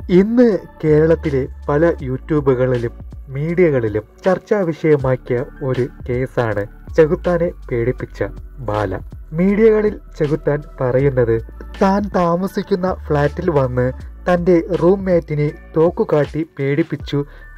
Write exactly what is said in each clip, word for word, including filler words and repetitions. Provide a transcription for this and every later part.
ഇന്ന് കേരളത്തിലെ പല യൂട്യൂബുകളിലും മീഡിയകളിലും ചർച്ചാ വിഷയമാക്കിയ ഒരു കേസാണ് ചെകുത്താനെ പേടിപ്പിച്ച ബാല. മീഡിയകളിൽ ചെകുത്താൻ പറയുന്നത് താൻ താമസിക്കുന്ന ഫ്ലാറ്റിൽ വന്ന് തൻ്റെ റൂംമേറ്റിനെ തോക്കുകാട്ടി പേടിപ്പിച്ചു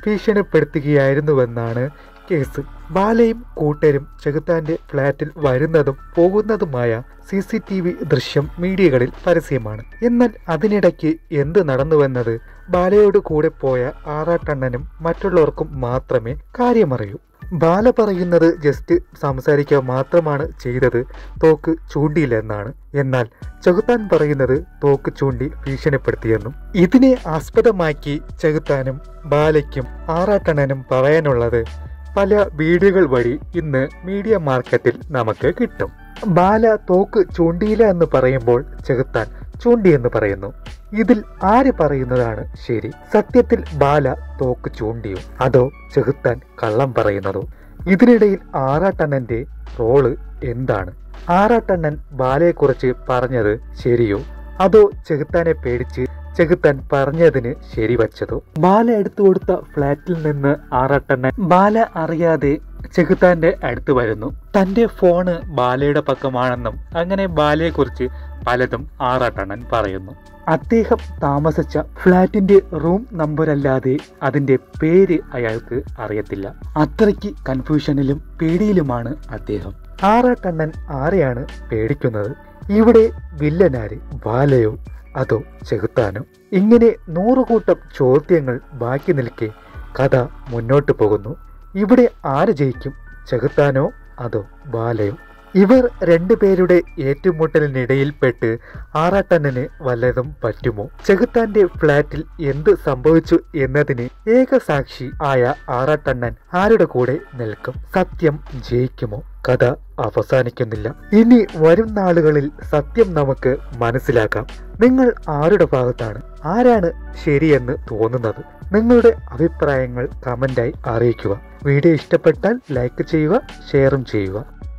ഭീഷണിപ്പെടുത്തുകയായിരുന്നുവെന്നാണ് കേസ്. ബാലയും കൂട്ടരും ചെകുത്താന്റെ ഫ്ലാറ്റിൽ വരുന്നതും പോകുന്നതുമായ സി സി ടി വി ദൃശ്യം മീഡിയകളിൽ പരസ്യമാണ്. എന്നാൽ അതിനിടയ്ക്ക് എന്ത് നടന്നുവെന്നത് ബാലയോട് കൂടെ പോയ ആറാട്ടണ്ണനും മറ്റുള്ളവർക്കും മാത്രമേ കാര്യമറിയൂ. ബാല പറയുന്നത് ജസ്റ്റ് സംസാരിക്കുക മാത്രമാണ് ചെയ്തത്, തോക്ക് ചൂണ്ടിയില്ലെന്നാണ്. എന്നാൽ ചെകുത്താൻ പറയുന്നത് തോക്ക് ചൂണ്ടി ഭീഷണിപ്പെടുത്തിയെന്നും. ഇതിനെ ആസ്പദമാക്കി ചെകുത്താനും ബാലയ്ക്കും ആറാട്ടണ്ണനും പറയാനുള്ളത് പല വീഡിയോകൾ വഴി ഇന്ന് മീഡിയ മാർക്കറ്റിൽ നമുക്ക് കിട്ടും. ബാല തോക്ക് ചൂണ്ടിയില്ല എന്ന് പറയുമ്പോൾ ചെകുത്താൻ ചൂണ്ടിയെന്ന് പറയുന്നു. ഇതിൽ ആര് പറയുന്നതാണ് ശരി? സത്യത്തിൽ ബാല തോക്ക് ചൂണ്ടിയോ അതോ ചെകുത്താൻ കള്ളം പറയുന്നതോ? ഇതിനിടയിൽ ആറാട്ടണ്ണന്റെ റോള് എന്താണ്? ആറാട്ടണ്ണൻ ബാലയെക്കുറിച്ച് പറഞ്ഞത് ശരിയോ അതോ ചെകുത്താനെ പേടിച്ച് ചെകുത്താൻ പറഞ്ഞതിന് ശരിവച്ചതോ? ബാല എടുത്തു കൊടുത്ത ഫ്ലാറ്റിൽ നിന്ന് ആറാട്ടണ്ണൻ ബാല അറിയാതെ ചെകുത്താന്റെ അടുത്ത് വരുന്നു. തന്റെ ഫോണ് ബാലയുടെ പക്കമാണെന്നും അങ്ങനെ ബാലയെക്കുറിച്ച് പലതും ആറാട്ടണ്ണൻ പറയുന്നു. അദ്ദേഹം താമസിച്ച ഫ്ലാറ്റിന്റെ റൂം നമ്പരല്ലാതെ അതിന്റെ പേര് അയാൾക്ക് അറിയത്തില്ല. അത്രയ്ക്ക് കൺഫ്യൂഷനിലും പേടിയിലുമാണ് അദ്ദേഹം. ആറാട്ടണ്ണൻ ആരെയാണ് പേടിക്കുന്നത്? ഇവിടെ വില്ലനാര്, ബാലയോ അതോ ചെകുത്താനോ? ഇങ്ങനെ നൂറുകൂട്ടം ചോദ്യങ്ങൾ ബാക്കി നിൽക്കെ കഥ മുന്നോട്ട് പോകുന്നു. ഇവിടെ ആര് ജയിക്കും, ചെകുത്താനോ അതോ ബാലയോ? ഇവർ രണ്ടുപേരുടെ ഏറ്റുമുട്ടലിനിടയിൽപ്പെട്ട് ആറാട്ടണ്ണന് വല്ലതും പറ്റുമോ? ചെകുത്താന്റെ ഫ്ലാറ്റിൽ എന്ത് സംഭവിച്ചു എന്നതിന് ഏകസാക്ഷി ആയ ആറാട്ടണ്ണൻ ആരുടെ കൂടെ നിൽക്കും? സത്യം ജയിക്കുമോ? കഥ അവസാനിക്കുന്നില്ല. ഇനി വരും നാളുകളിൽ സത്യം നമുക്ക് മനസ്സിലാക്കാം. നിങ്ങൾ ആരുടെ ഭാഗത്താണ്? ആരാണ് ശരിയെന്ന് തോന്നുന്നത്? നിങ്ങളുടെ അഭിപ്രായങ്ങൾ കമന്റായി അറിയിക്കുക. വീഡിയോ ഇഷ്ടപ്പെട്ടാൽ ലൈക്ക് ചെയ്യുക, ഷെയറും ചെയ്യുക.